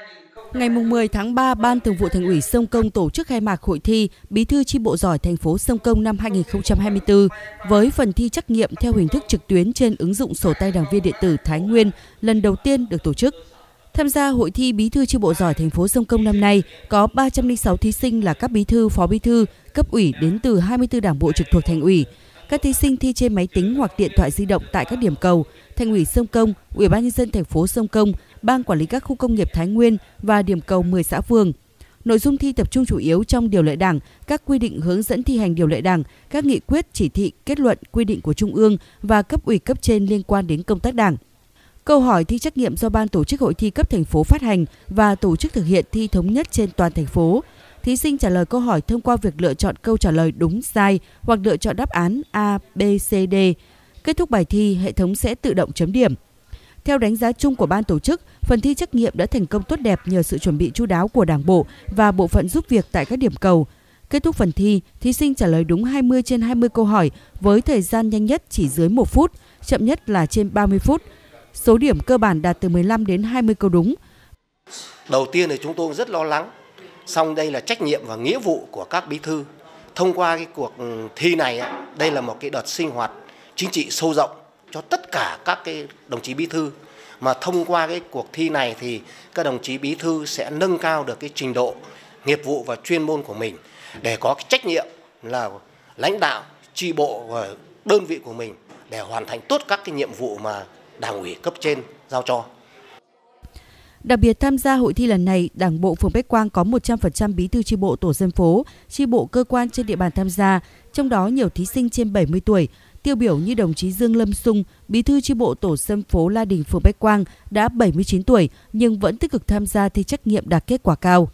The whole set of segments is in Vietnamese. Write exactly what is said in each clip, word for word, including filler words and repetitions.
Ngày mười tháng ba, Ban Thường vụ Thành ủy Sông Công tổ chức khai mạc hội thi Bí thư chi bộ giỏi thành phố Sông Công năm hai nghìn không trăm hai mươi tư với phần thi trắc nghiệm theo hình thức trực tuyến trên ứng dụng sổ tay đảng viên điện tử Thái Nguyên lần đầu tiên được tổ chức. Tham gia hội thi Bí thư chi bộ giỏi thành phố Sông Công năm nay có ba trăm lẻ sáu thí sinh là các bí thư, phó bí thư, cấp ủy đến từ hai mươi tư đảng bộ trực thuộc Thành ủy. Các thí sinh thi trên máy tính hoặc điện thoại di động tại các điểm cầu Thành ủy Sông Công, Ủy ban nhân dân thành phố Sông Công, Ban quản lý các khu công nghiệp Thái Nguyên và điểm cầu mười xã phường. Nội dung thi tập trung chủ yếu trong điều lệ Đảng, các quy định hướng dẫn thi hành điều lệ Đảng, các nghị quyết, chỉ thị, kết luận, quy định của Trung ương và cấp ủy cấp trên liên quan đến công tác Đảng. Câu hỏi thi trắc nghiệm do Ban tổ chức hội thi cấp thành phố phát hành và tổ chức thực hiện thi thống nhất trên toàn thành phố. Thí sinh trả lời câu hỏi thông qua việc lựa chọn câu trả lời đúng, sai hoặc lựa chọn đáp án A, B, C, D. Kết thúc bài thi, hệ thống sẽ tự động chấm điểm. Theo đánh giá chung của ban tổ chức, phần thi trắc nghiệm đã thành công tốt đẹp nhờ sự chuẩn bị chu đáo của Đảng bộ và bộ phận giúp việc tại các điểm cầu. Kết thúc phần thi, thí sinh trả lời đúng hai mươi trên hai mươi câu hỏi với thời gian nhanh nhất chỉ dưới một phút, chậm nhất là trên ba mươi phút. Số điểm cơ bản đạt từ mười lăm đến hai mươi câu đúng. Đầu tiên thì chúng tôi rất lo lắng, song đây là trách nhiệm và nghĩa vụ của các bí thư. Thông qua cái cuộc thi này, đây là một cái đợt sinh hoạt chính trị sâu rộng cho tất cả các cái đồng chí bí thư. Mà thông qua cái cuộc thi này thì các đồng chí bí thư sẽ nâng cao được cái trình độ nghiệp vụ và chuyên môn của mình để có cái trách nhiệm là lãnh đạo chi bộ và đơn vị của mình để hoàn thành tốt các cái nhiệm vụ mà Đảng ủy cấp trên giao cho. Đặc biệt tham gia hội thi lần này, Đảng bộ phường Bách Quang có một trăm phần trăm bí thư chi bộ tổ dân phố, chi bộ cơ quan trên địa bàn tham gia, trong đó nhiều thí sinh trên bảy mươi tuổi. Tiêu biểu như đồng chí Dương Lâm Sung, bí thư chi bộ tổ dân phố La Đình phường Bách Quang đã bảy mươi chín tuổi nhưng vẫn tích cực tham gia thi trắc nghiệm đạt kết quả cao.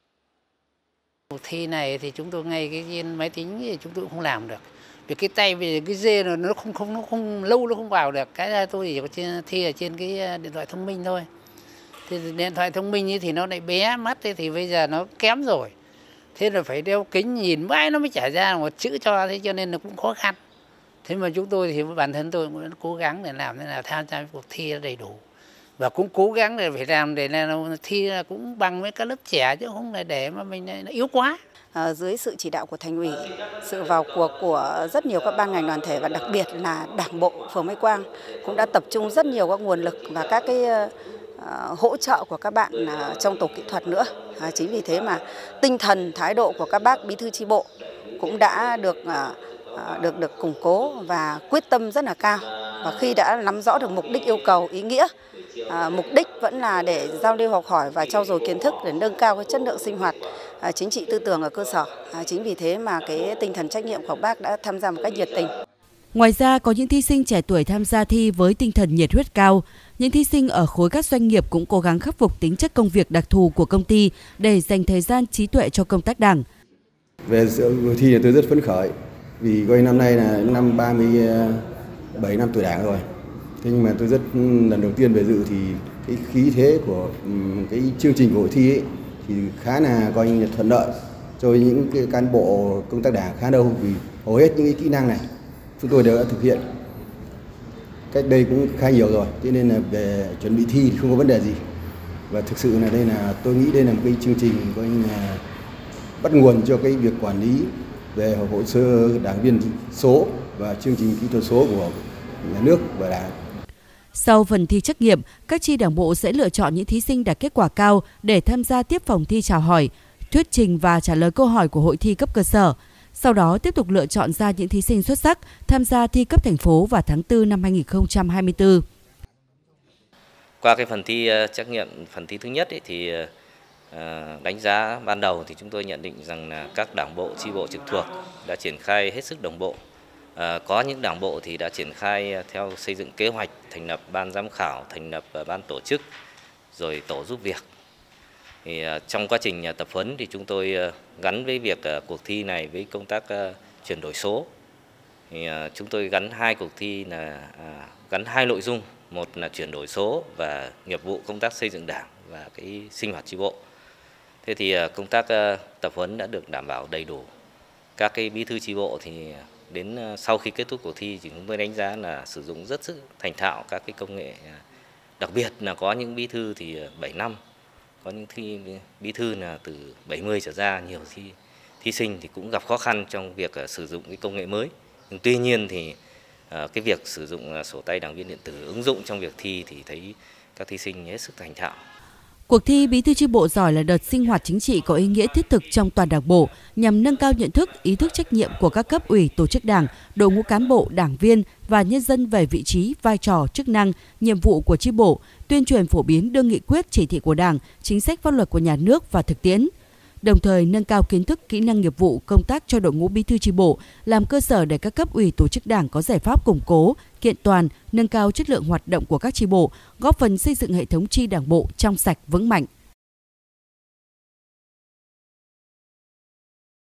Cuộc thi này thì chúng tôi ngay cái trên máy tính thì chúng tôi cũng không làm được. Vì cái tay về cái dê nó không không nó không lâu nó không vào được. Cái ra tôi chỉ có trên, thi ở trên cái điện thoại thông minh thôi. Thì điện thoại thông minh thì nó lại bé mắt thì bây giờ nó kém rồi. Thế là phải đeo kính nhìn mãi nó mới trả ra một chữ cho, thế cho nên nó cũng khó khăn. Thế mà chúng tôi thì bản thân tôi cũng cố gắng để làm thế nào tham gia cuộc thi đầy đủ. Và cũng cố gắng để phải làm để là thi là cũng bằng với các lớp trẻ chứ không là để mà mình nó yếu quá. À, dưới sự chỉ đạo của Thành ủy, sự vào cuộc của rất nhiều các ban ngành đoàn thể và đặc biệt là Đảng bộ phường Bách Quang cũng đã tập trung rất nhiều các nguồn lực và các cái uh, hỗ trợ của các bạn uh, trong tổ kỹ thuật nữa. À, chính vì thế mà tinh thần, thái độ của các bác bí thư chi bộ cũng đã được uh, được được củng cố và quyết tâm rất là cao. Và khi đã nắm rõ được mục đích, yêu cầu, ý nghĩa, à, mục đích vẫn là để giao lưu học hỏi và trau dồi kiến thức để nâng cao cái chất lượng sinh hoạt à, chính trị tư tưởng ở cơ sở. À, chính vì thế mà cái tinh thần trách nhiệm của bác đã tham gia một cách nhiệt tình. Ngoài ra, có những thí sinh trẻ tuổi tham gia thi với tinh thần nhiệt huyết cao. Những thí sinh ở khối các doanh nghiệp cũng cố gắng khắc phục tính chất công việc đặc thù của công ty để dành thời gian trí tuệ cho công tác Đảng. Về cuộc thi này tôi rất phấn khởi vì coi năm nay là năm ba mươi bảy năm tuổi Đảng rồi. Thế nhưng mà tôi rất lần đầu tiên về dự thì cái khí thế của cái chương trình của hội thi ấy thì khá là coi như thuận lợi cho những cái cán bộ công tác Đảng khá đâu vì hầu hết những cái kỹ năng này chúng tôi đều đã thực hiện cách đây cũng khá nhiều rồi, cho nên là về chuẩn bị thi thì không có vấn đề gì. Và thực sự là đây là tôi nghĩ đây là một cái chương trình coi như là bắt nguồn cho cái việc quản lý về hồ sơ đảng viên số và chương trình kỹ thuật số của nhà nước và Đảng. Sau phần thi trắc nghiệm, các chi đảng bộ sẽ lựa chọn những thí sinh đạt kết quả cao để tham gia tiếp phòng thi chào hỏi, thuyết trình và trả lời câu hỏi của hội thi cấp cơ sở. Sau đó tiếp tục lựa chọn ra những thí sinh xuất sắc tham gia thi cấp thành phố vào tháng tư năm hai nghìn không trăm hai mươi tư. Qua cái phần thi trắc nghiệm, phần thi thứ nhất ấy, thì đánh giá ban đầu thì chúng tôi nhận định rằng là các đảng bộ, chi bộ trực thuộc đã triển khai hết sức đồng bộ. À, có những đảng bộ thì đã triển khai theo xây dựng kế hoạch, thành lập ban giám khảo, thành lập ban tổ chức, rồi tổ giúp việc. Thì, uh, trong quá trình uh, tập huấn thì chúng tôi uh, gắn với việc uh, cuộc thi này với công tác uh, chuyển đổi số. Thì, uh, chúng tôi gắn hai cuộc thi là uh, gắn hai nội dung, một là chuyển đổi số và nghiệp vụ công tác xây dựng Đảng và cái sinh hoạt chi bộ. Thế thì uh, công tác uh, tập huấn đã được đảm bảo đầy đủ. Các cái bí thư chi bộ thì đến sau khi kết thúc cuộc thi thì chúng tôi đánh giá là sử dụng rất sức thành thạo các cái công nghệ, đặc biệt là có những bí thư thì bảy năm, có những thi bí thư là từ bảy mươi trở ra, nhiều thi thí sinh thì cũng gặp khó khăn trong việc sử dụng cái công nghệ mới. Nhưng tuy nhiên thì cái việc sử dụng sổ tay đảng viên điện tử ứng dụng trong việc thi thì thấy các thí sinh hết sức thành thạo. Cuộc thi Bí thư chi bộ giỏi là đợt sinh hoạt chính trị có ý nghĩa thiết thực trong toàn Đảng bộ, nhằm nâng cao nhận thức, ý thức trách nhiệm của các cấp ủy, tổ chức Đảng, đội ngũ cán bộ, đảng viên và nhân dân về vị trí, vai trò, chức năng, nhiệm vụ của chi bộ, tuyên truyền phổ biến đưa nghị quyết, chỉ thị của Đảng, chính sách pháp luật của nhà nước và thực tiễn. Đồng thời nâng cao kiến thức, kỹ năng nghiệp vụ, công tác cho đội ngũ bí thư chi bộ, làm cơ sở để các cấp ủy tổ chức Đảng có giải pháp củng cố, kiện toàn, nâng cao chất lượng hoạt động của các chi bộ, góp phần xây dựng hệ thống chi Đảng bộ trong sạch vững mạnh.